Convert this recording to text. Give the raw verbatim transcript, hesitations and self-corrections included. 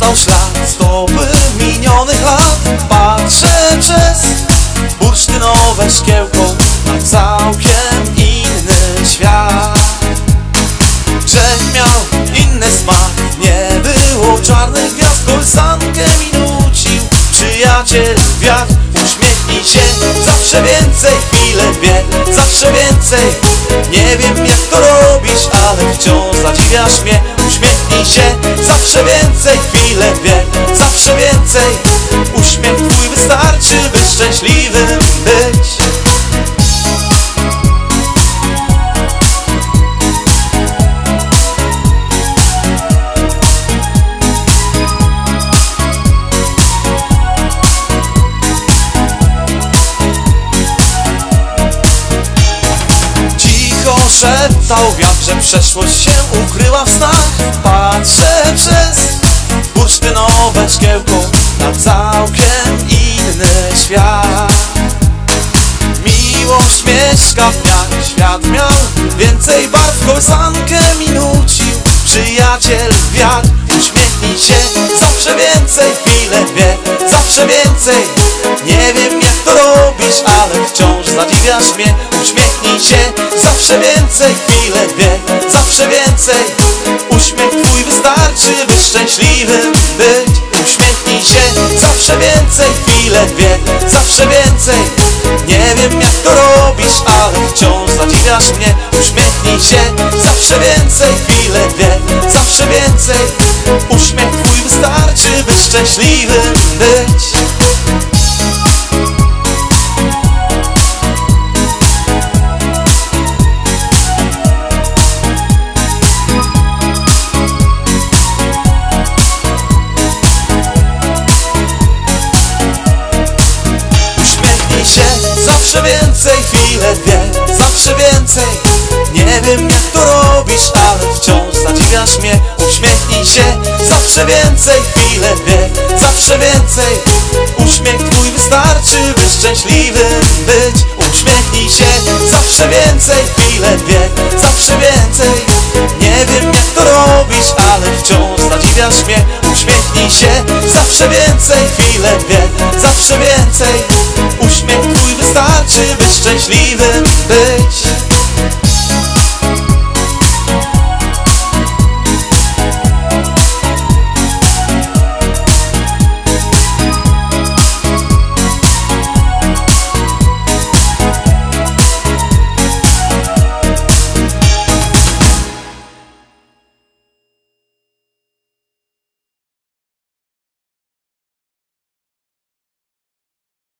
został ślad stopy minionych lat. Patrzę przez bursztynowe szkiełko na całkiem inny świat. Grzech miał inny smak, nie było czarnych gwiazd. Kołysankę mi nucił przyjaciel wiatr. Uśmiechnij się, zawsze więcej, chwilę dwie, zawsze więcej. Nie wiem jak to robisz, ale wciąż zadziwiasz mnie. Uśmiechnij się, zawsze więcej, chwilę dwie, zawsze więcej. Uśmiech twój wystarczy, by szczęśliwym być. Szeptał wiatr, że przeszłość się ukryła w snach. Patrzę przez bursztynowe szkiełko na całkiem inny świat. Miłość mieszka w dniach, świat miał więcej barw. Kołysankę mi nucił przyjaciel wiatr. Uśmiechnij się, zawsze więcej, chwilę dwie, zawsze więcej. Nie wiem jak to robisz, ale wciąż zadziwiasz mnie. Uśmiechnij się, zawsze więcej, chwilę dwie, zawsze więcej. Uśmiech twój wystarczy, by szczęśliwym być. Uśmiechnij się, zawsze więcej, chwilę dwie, zawsze więcej. Nie wiem jak to robisz, ale wciąż zadziwiasz mnie. Uśmiechnij się, zawsze więcej, chwilę dwie, zawsze więcej. Uśmiech twój wystarczy, by szczęśliwym być. Zawsze więcej, chwilę dwie, zawsze więcej. Nie wiem jak to robisz, ale wciąż zadziwiasz mnie. Uśmiechnij się, zawsze więcej, chwilę dwie, zawsze więcej. Uśmiech twój wystarczy, by szczęśliwym być. Uśmiechnij się, zawsze więcej, chwilę dwie, zawsze więcej. Nie wiem jak to robisz, ale wciąż zadziwiasz mnie. Uśmiechnij się, zawsze więcej, chwilę dwie, zawsze więcej. Uśmiech twój wystarczy, by szczęśliwym być.